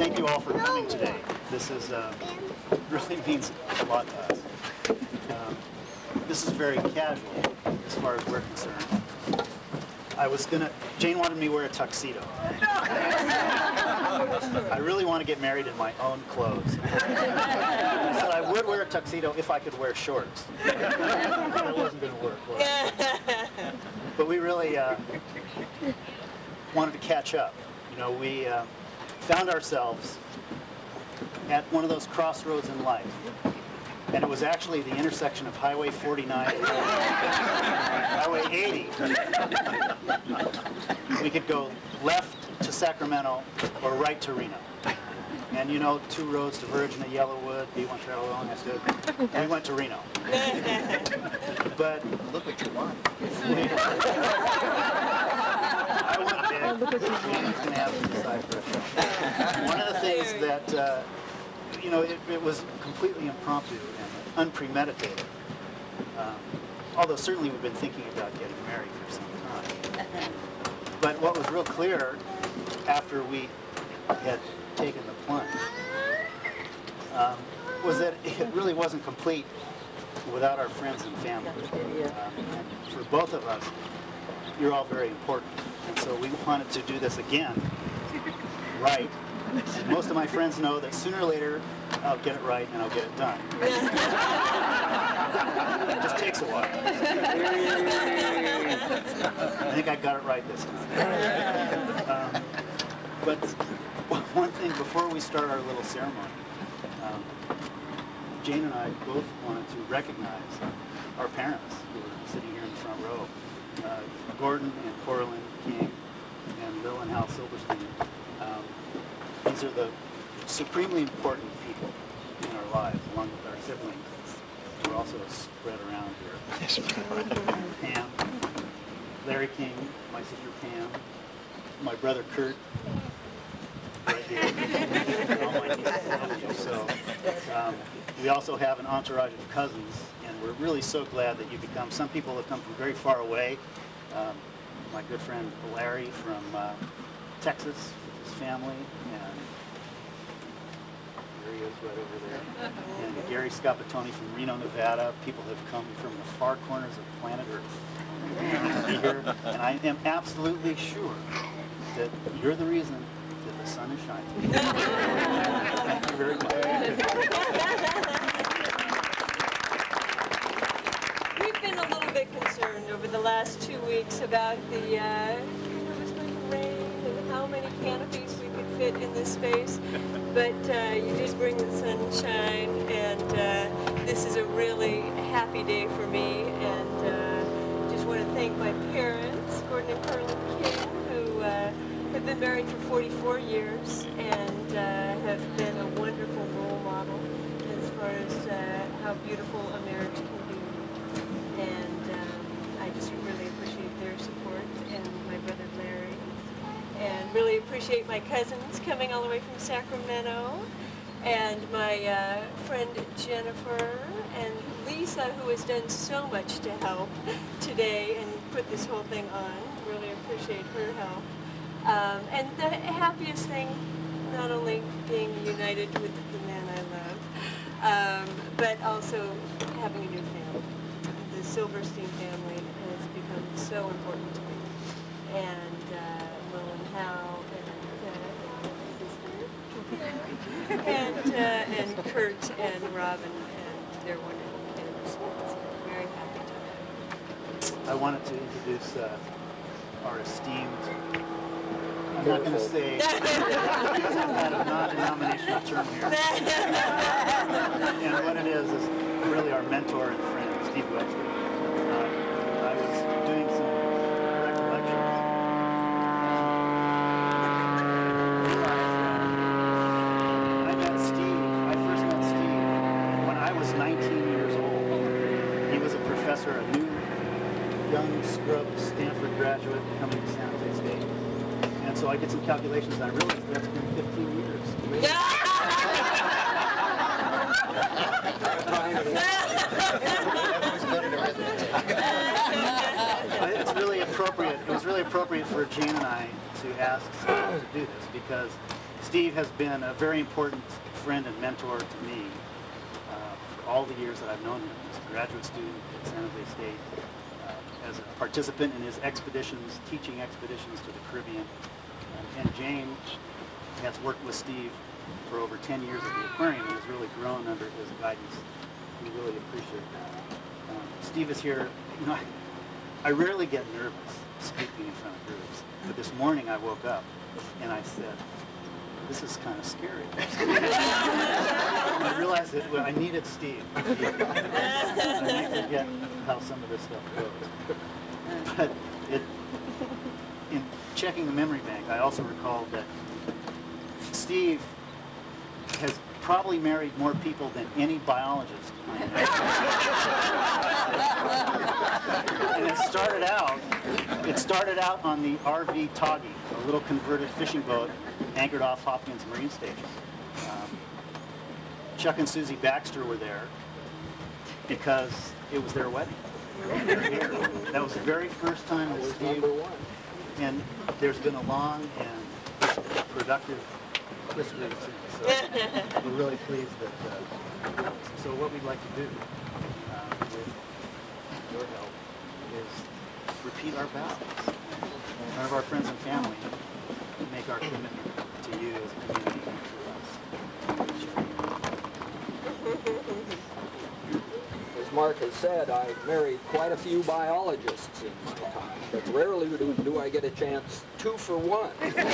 thank you all for coming today. This is really means a lot to us. This is very casual as far as we're concerned. Jane wanted me to wear a tuxedo. I really want to get married in my own clothes. I said I would wear a tuxedo if I could wear shorts. That wasn't going to work. But we really wanted to catch up. You know, we found ourselves at one of those crossroads in life. And it was actually the intersection of Highway 49 and Highway 80. We could go left to Sacramento or right to Reno. And you know, two roads diverge in the Yellowwood, B1 travel along, that's good. We went to Reno. But look what you want. I want big. Jane's going to have to decide for herself. One of the things that, you know, it was completely impromptu and unpremeditated. Although certainly we've been thinking about getting married for some time. But what was real clear after we had taken the plunge was that it really wasn't complete without our friends and family. And for both of us, you're all very important. And so we wanted to do this again, right. And most of my friends know that sooner or later, I'll get it right and I'll get it done. It just takes a while. I think I got it right this time. But one thing, before we start our little ceremony, Jane and I both wanted to recognize our parents who are sitting here in the front row. Gordon and Coraline King and Lil and Hal Silverstein. These are the supremely important people in our lives, along with our siblings, who are also spread around here. Pam, Larry King, my sister Pam, my brother Kurt, right here. All my nieces and nephews. So we also have an entourage of cousins, and we're really so glad that you could come. Some people have come from very far away. My good friend Larry from Texas with his family, and there he is right over there. And Gary Scapatoni from Reno, Nevada. People have come from the far corners of planet Earth to be here, and I am absolutely sure that you're the reason that the sun is shining. Thank you very much. We've been a little bit concerned over the last 2 weeks about the rain and how many canopies we could fit in this space, but you did bring the sunshine, and this is a really happy day for me, and just want to thank my parents, Gordon and Carolyn King, who have been married for 44 years and have been a wonderful role model as far as how beautiful a marriage can be. And I just really appreciate their support, and my brother Larry, and really appreciate my cousins coming all the way from Sacramento, and my friend Jennifer and Lisa, who has done so much to help today and put this whole thing on. Really appreciate her help. And the happiest thing, not only being united with the man I love, but also having a new family. The Silverstein family has become so important to me. And Lil and Hal and Kurt and Robin and their wonderful kids. So it's a very happy time. I wanted to introduce our esteemed, I'm not going to say, use that non-denominational term here. And what it is really our mentor and friend, Steve Webster. I was doing some recollections. I first met Steve when I was 19 years old. He was a professor, a new young scrub Stanford graduate coming to San Jose State. And so I did some calculations, and I realized that's been 15 years. It's really appropriate. It was really appropriate for Jane and I to ask Steve to do this, because Steve has been a very important friend and mentor to me for all the years that I've known him. As a graduate student at San Jose State, as a participant in his expeditions, teaching expeditions to the Caribbean. And Jane has worked with Steve for over 10 years at the aquarium and has really grown under his guidance. We really appreciate that. Steve is here. You know, I rarely get nervous speaking in front of groups, but this morning I woke up and I said, this is kind of scary. I realized that I needed Steve. I forget how some of this stuff goes. But in checking the memory bank, I also recalled that Steve has probably married more people than any biologist I know. And it started out on the RV Toggy, a little converted fishing boat anchored off Hopkins Marine Station. Chuck and Susie Baxter were there because it was their wedding. They're here. That was the very first time that Steve, and there's been a long and productive history since. So we're really pleased that. So what we'd like to do with your help is repeat our vows in front of our friends and family to make our commitment to you as a community and to us. As Mark has said, I've married quite a few biologists in my time, but rarely do I get a chance 2 for 1.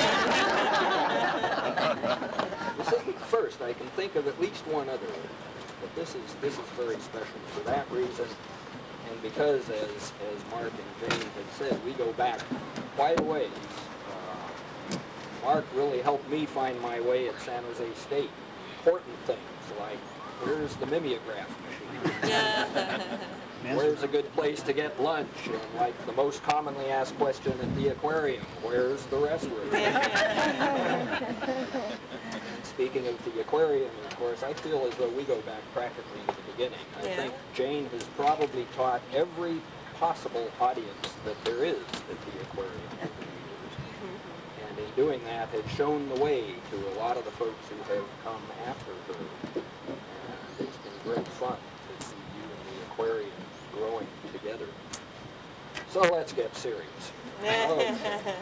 This isn't the first. I can think of at least one other, but this is very special for that reason, and because, as Mark and Jane had said, we go back quite a ways. Mark really helped me find my way at San Jose State. Important things like, where's the mimeograph machine? Where's a good place to get lunch? And like the most commonly asked question at the aquarium, where's the restroom? And speaking of the aquarium, of course, I feel as though we go back practically to the beginning. I think Jane has probably taught every possible audience that there is at the aquarium over the years. And in doing that, has shown the way to a lot of the folks who have come after her. And it's been great fun to see you and the aquarium growing together. So let's get serious. Okay.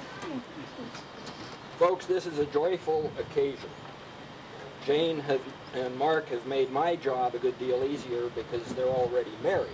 Folks, this is a joyful occasion. Jane and Mark have made my job a good deal easier because they're already married.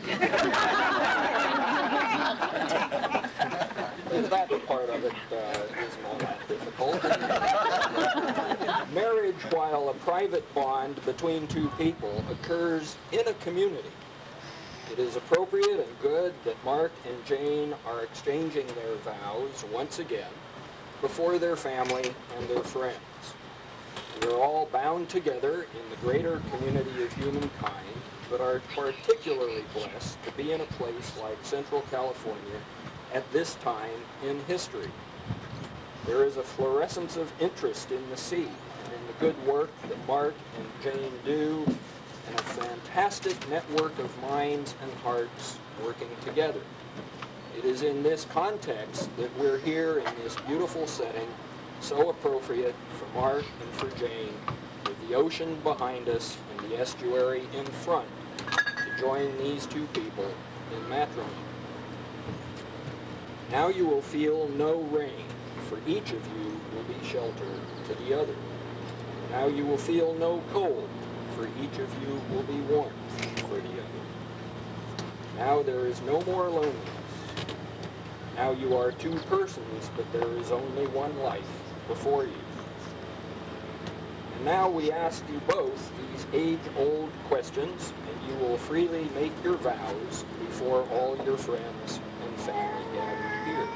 That part of it is not that difficult. Marriage, while a private bond between two people, occurs in a community. It is appropriate and good that Mark and Jane are exchanging their vows once again before their family and their friends. We are all bound together in the greater community of humankind, but are particularly blessed to be in a place like Central California at this time in history. There is a fluorescence of interest in the sea and in the good work that Mark and Jane do, and a fantastic network of minds and hearts working together. It is in this context that we're here in this beautiful setting, so appropriate for Mark and for Jane, with the ocean behind us and the estuary in front, to join these two people in matrimony. Now you will feel no rain, for each of you will be shelter to the other. Now you will feel no cold, for each of you will be warmth for the other. Now there is no more loneliness. Now you are two persons, but there is only one life before you. And now we ask you both these age-old questions, and you will freely make your vows before all your friends and family gathered here.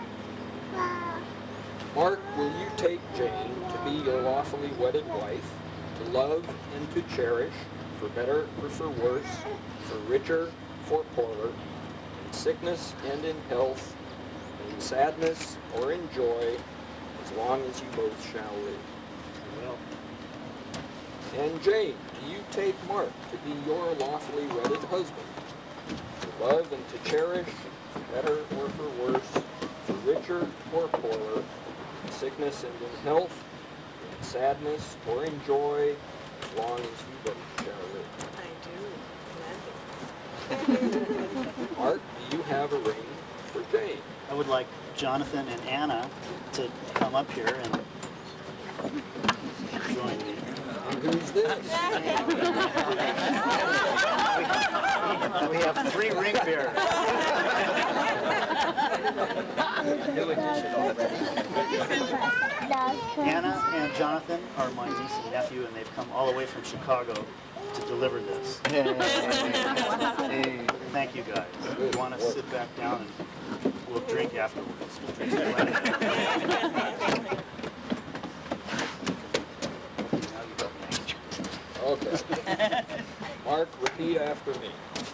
Mark, will you take Jane to be your lawfully wedded wife, to love and to cherish, for better or for worse, for richer, for poorer, in sickness and in health, in sadness or in joy, as long as you both shall live? Well. And Jane, do you take Mark to be your lawfully wedded husband, to love and to cherish, for better or for worse, for richer or poorer, in sickness and in health, in sadness or in joy, as long as you both shall live. I do. Mark, do you have a ring for Jane? I would like Jonathan and Anna to come up here and join me. And who's this? We have 3 ring bearers. Anna and Jonathan are my niece and nephew, and they've come all the way from Chicago to deliver this. Thank you guys. We want to sit back down and we'll drink afterwards. We'll drink some lemonade. Okay. Mark, repeat after me.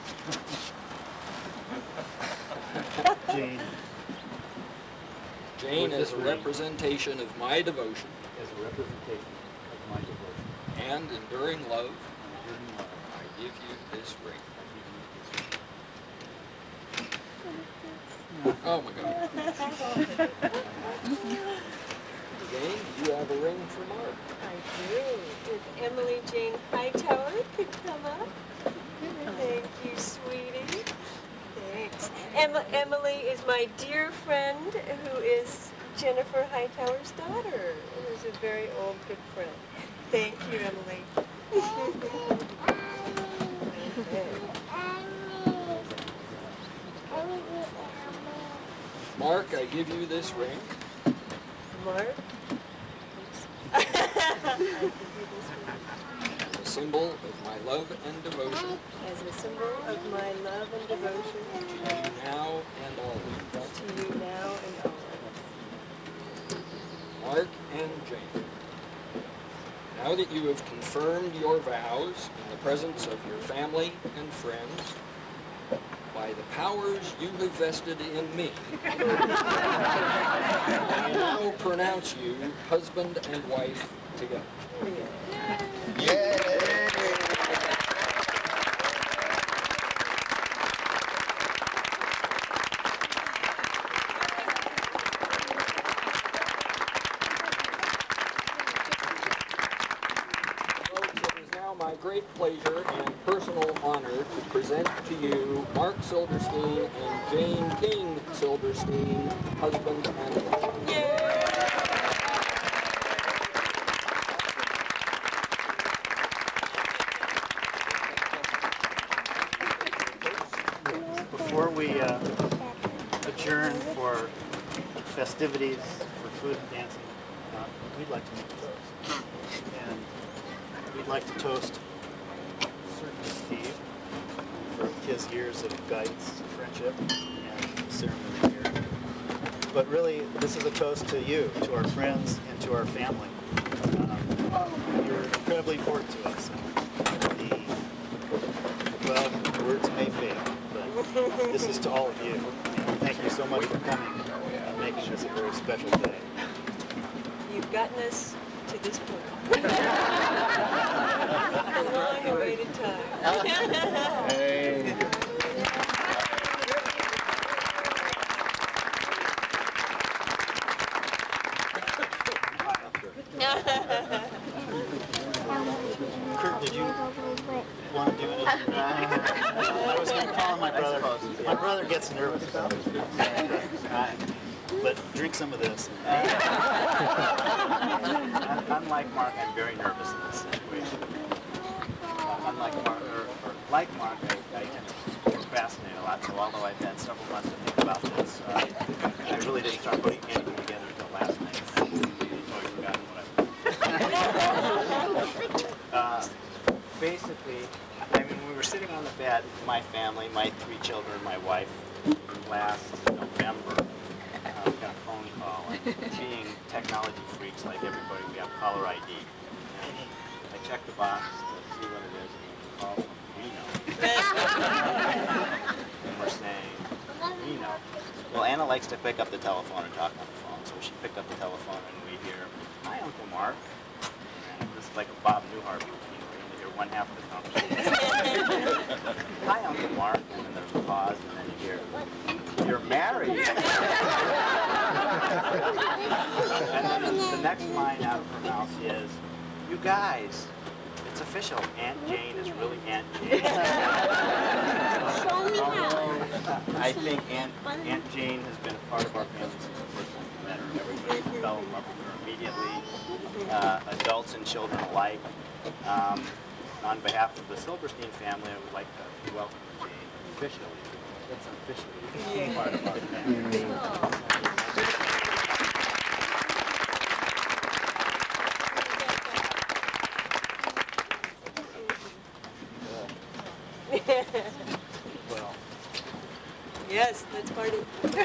Jane, Jane, With as this a ring. representation of my devotion as a representation of my devotion and enduring love, and enduring love, I give you this ring. Oh my God. Jane, do you have a ring for Mark? I do. If Emily Jane Hightower could come up. Thank you, sweetie. Thanks. Emily is my dear friend who is Jennifer Hightower's daughter, who's a very old good friend. Thank you, Emily. Mark, I give you this ring Mark? I give you this ring as a symbol of my love and devotion as a symbol of my love and devotion to you now and always. to you now and always. Mark and Jane, now that you have confirmed your vows in the presence of your family and friends, by the powers you have vested in me, I now pronounce you husband and wife together. Folks, it is now my great pleasure and personal honor to present to you Mark Silverstein and Jane King Silverstein, husband and wife. before we adjourn for festivities, for food and dancing, we'd like to make a toast. And we'd like to toast certain Steve for his years of guidance, friendship, and ceremony here. But really, this is a toast to you, to our friends, and to our family. You're incredibly important to us. Well, words may fail, but this is to all of you. And thank you so much for coming and making this a very special day. You've gotten us to this point. A long-awaited time. Hey. Kurt, did you want to do anything? I was going to call on my brother. My brother gets nervous about it. But drink some of this. Unlike Mark, I'm very nervous in this situation. Unlike Mark, or like Mark, I tend to procrastinate a lot. So although I've had several months to think about this, I really didn't start putting anything together until last night. I've already forgotten what basically, I mean, we were sitting on the bed, my family, my 3 children, my wife, last November. We got a phone call, and being technology freaks like everybody, we have caller ID. And I checked the box to see what it is, and it's a call from Reno. And we're saying, Reno. Well, Anna likes to pick up the telephone and talk on the phone, so she picked up the telephone, and we hear, "Hi, Uncle Mark." And this is like a Bob Newhart routine. We're going to hear one half of the conversation. "Hi, Uncle Mark," and then there's a pause, and then you hear, "You're married." And then the next line out of her mouth is, "You guys, it's official. Aunt Jane is really Aunt Jane." I think Aunt Jane has been a part of our family since the first time we met her. Everybody fell in love with her immediately, adults and children alike. On behalf of the Silverstein family, I would like to welcome Jane officially. That's officially part of our family. Well, Yes, let's party.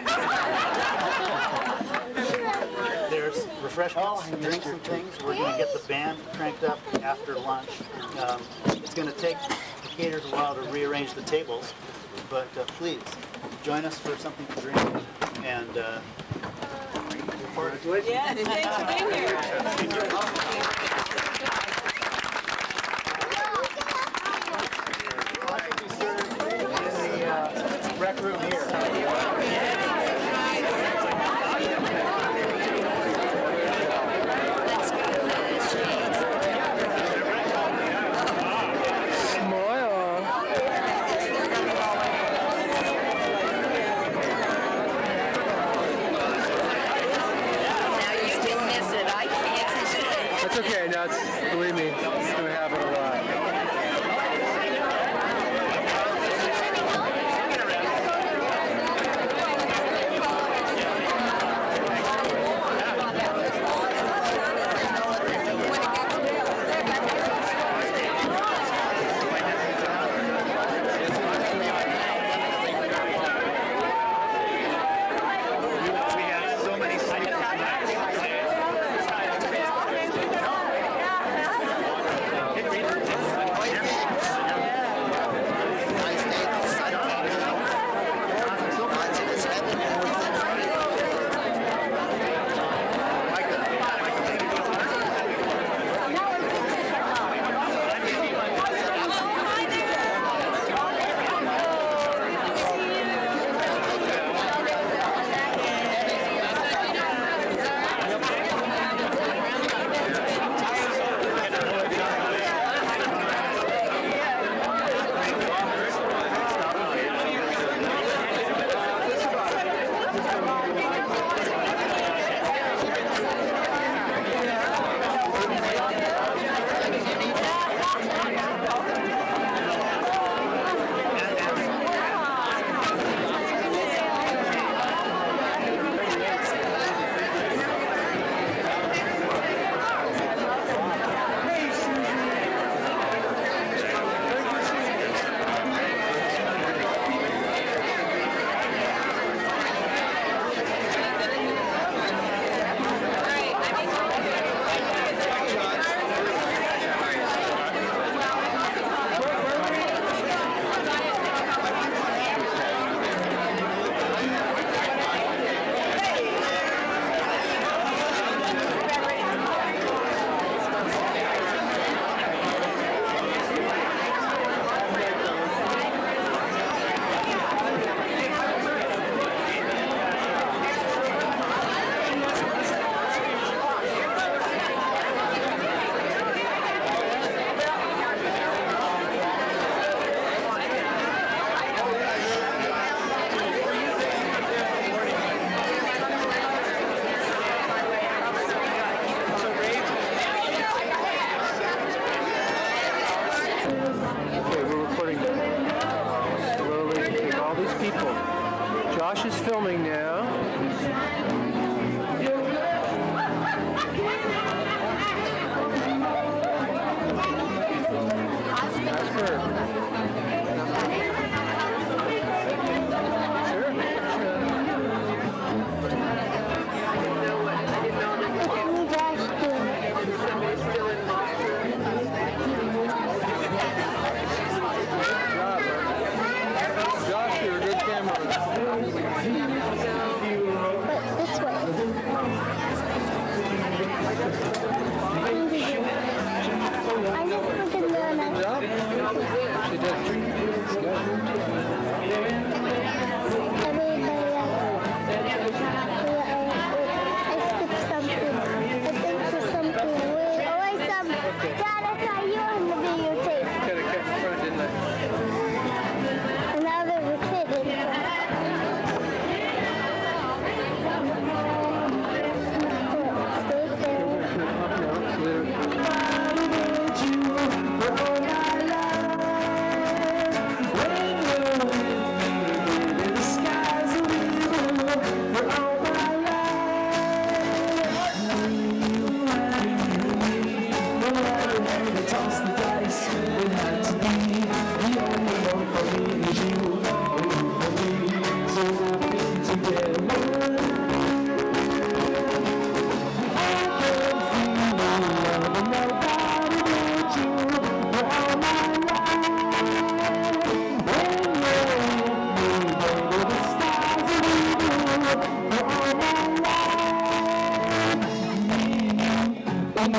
There's refreshments, drinks and things. We're going to get the band cranked up after lunch. It's going to take the caterers a while to rearrange the tables, but please join us for something to drink and look forward to it. Yeah, thanks for being here. Rec room here. It's okay, no, it's, believe me, it's going to happen a lot. Josh is filming now. Josh, you're a good cameraman.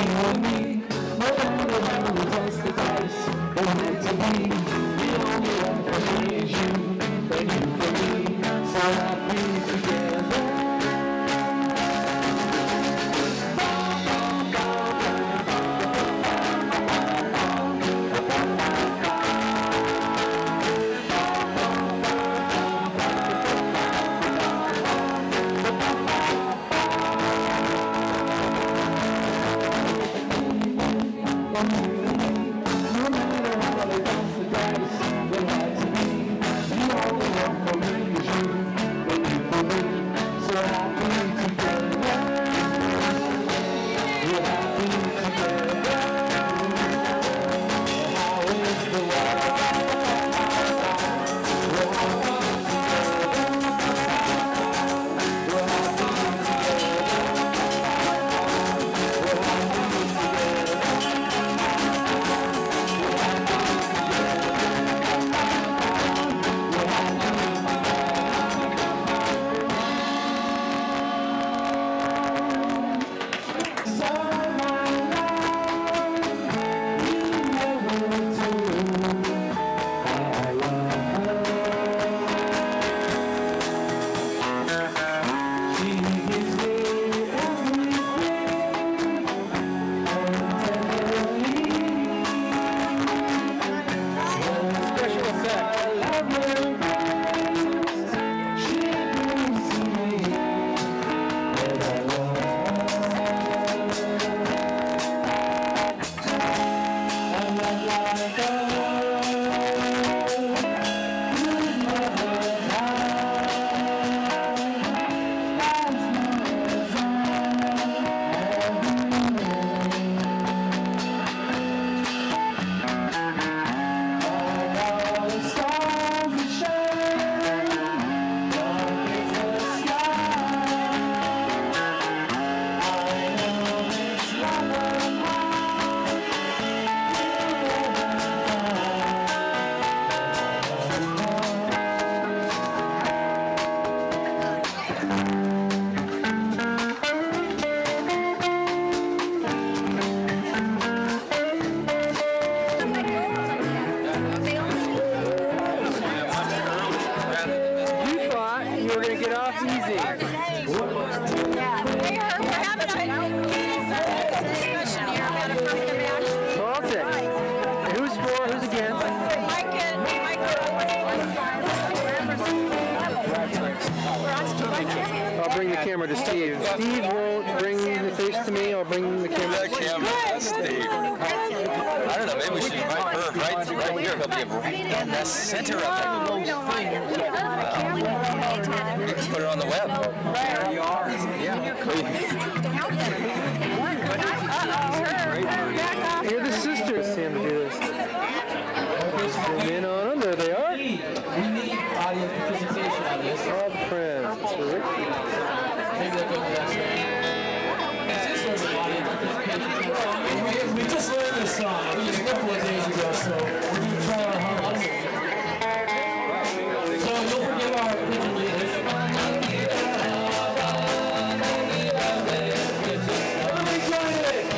camera to Steve. Steve won't bring the face to me. I'll bring the camera to Steve. I don't know. Maybe we should invite her right here. He'll be right in the center of it. We can put her on the web. There you are. Yeah. You're the sisters, Sam, to do this. Zoom in on them. There they are. We need audience participation on this. All the friends. That's right. Maybe they'll go to that side. This is sort of audience participation. We just learned this song just a couple of days ago, so we're going to try our hardest. So don't forget our opinion leaders. Everybody join it!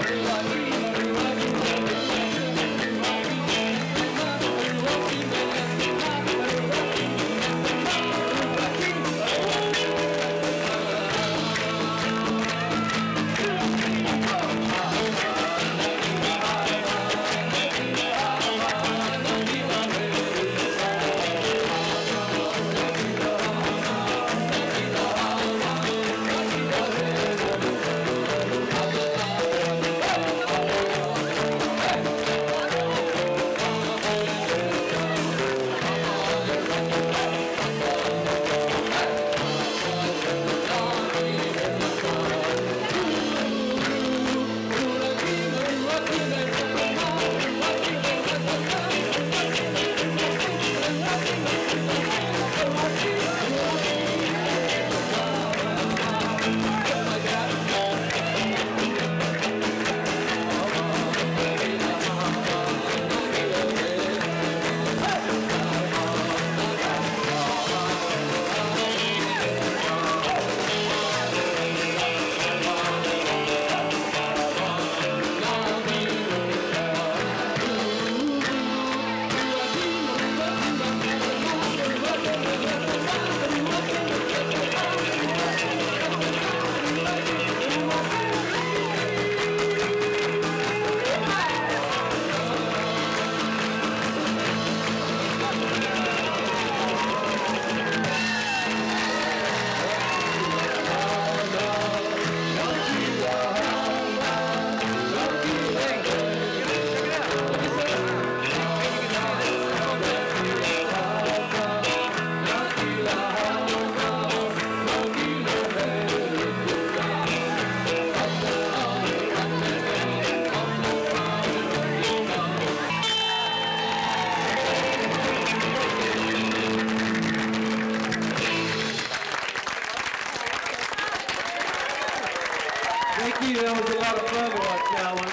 Thank you. That was a lot of fun to watch that one.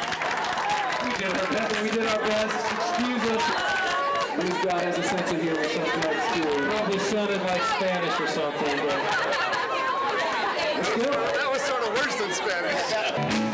We did our best. Excuse us. This guy has a sense of humor sometimes too. Probably sounded like Spanish or something, but it's good. That was sort of worse than Spanish.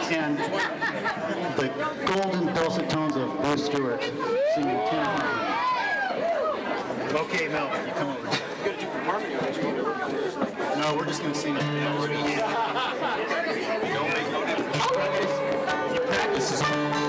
And the golden dulcet tones of Bruce Stewart singing Tim Hortons. Okay, Mel, you come over. No, we're just going to sing it. Don't make no difference. He practices.